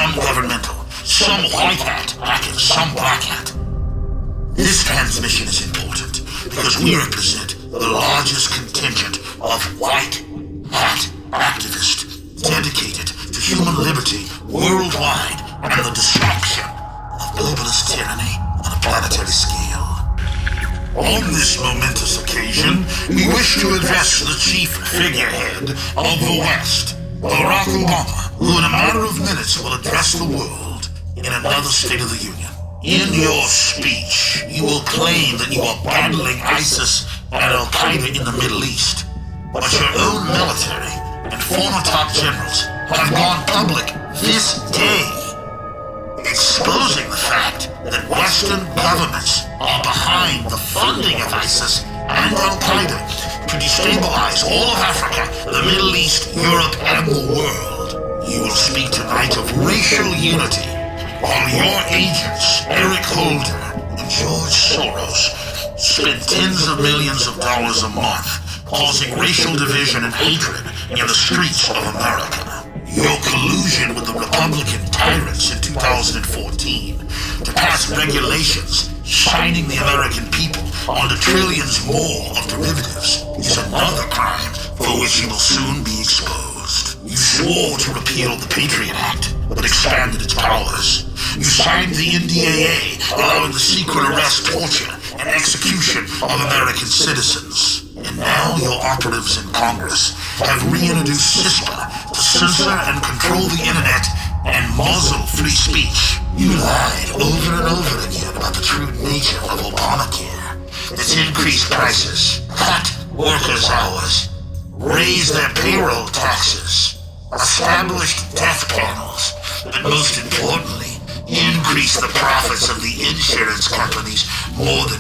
some governmental, some white hat backing some black hat. This transmission is important because we represent the largest contingent of white hat activists dedicated to human liberty worldwide and the destruction of globalist tyranny on a planetary scale. On this momentous occasion, we wish to address the chief figurehead of the West, Barack Obama, who in a matter of minutes will address the world in another State of the Union. In your speech, you will claim that you are battling ISIS and Al-Qaeda in the Middle East, but your own military and former top generals have gone public this day, exposing the fact that Western governments are behind the funding of ISIS and Al-Qaeda to destabilize all of Africa, the Middle East, Europe, and the world. You will speak tonight of racial unity, while your agents, Eric Holder and George Soros, spend tens of millions of dollars a month causing racial division and hatred in the streets of America. Your collusion with the Republican tyrants in 2014 to pass regulations shining the American people onto trillions more of derivatives is another crime for which you will soon be exposed. You swore to repeal the Patriot Act, but expanded its powers. You signed the NDAA, allowing the secret arrest, torture, and execution of American citizens. And now your operatives in Congress have reintroduced CISPA to censor and control the internet and muzzle free speech. You lied over and over again about the true nature of Obamacare. It's increased prices, cut workers' hours, raised their payroll taxes, established death panels, but most importantly, increased the profits of the insurance companies more than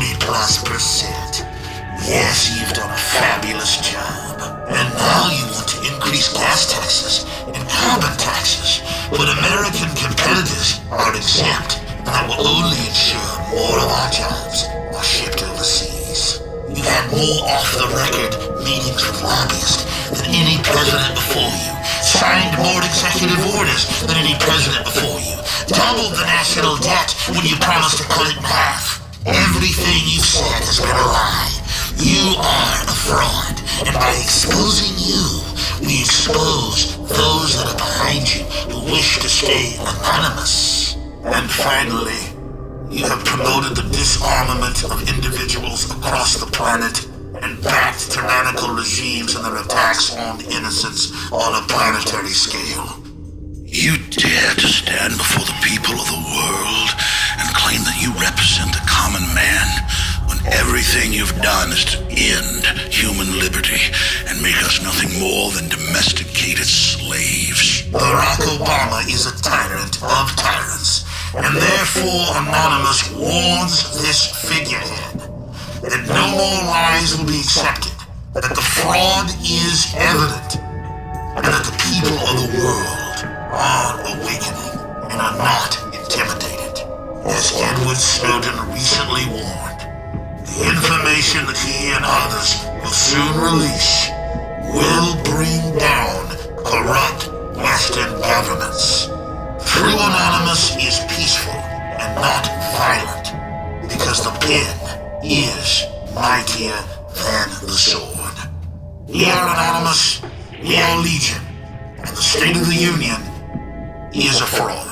40+%. Yes, you've done a fabulous job. And now you want to increase gas taxes and carbon taxes, but American competitors are exempt, and that will only ensure more of our jobs are shipped overseas. You had more off-the-record meetings with lobbyists than any president before you, signed more executive orders than any president before you, doubled the national debt when you promised to cut it in half. Everything you said has been a lie. You are a fraud, and by exposing you, we expose those that are behind you who wish to stay anonymous. And finally, you have promoted the disarmament of individuals across the planet and backed tyrannical regimes in their attacks on innocents on a planetary scale. You dare to stand before the people of the world and claim that you represent the common man when everything you've done is to end human liberty and make us nothing more than domesticated slaves. Barack Obama is a tyrant of tyrants, and therefore Anonymous warns this figurehead that no more lies will be accepted, that the fraud is evident, and that the people of the world are awakening and are not intimidated. As Edward Snowden recently warned, the information that he and others will soon release will bring down corrupt Western governments. True Anonymous is peaceful and not violent, because the pen is mightier than the sword. We are Anonymous, we are Legion, and the State of the Union is a fraud.